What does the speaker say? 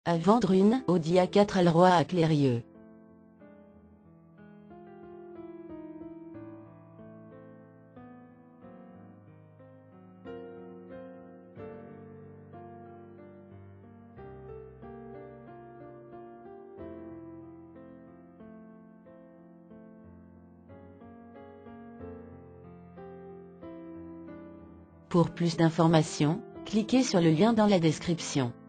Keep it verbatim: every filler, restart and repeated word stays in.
À vendre une Audi A quatre Allroy à Clérieux. Pour plus d'informations, cliquez sur le lien dans la description.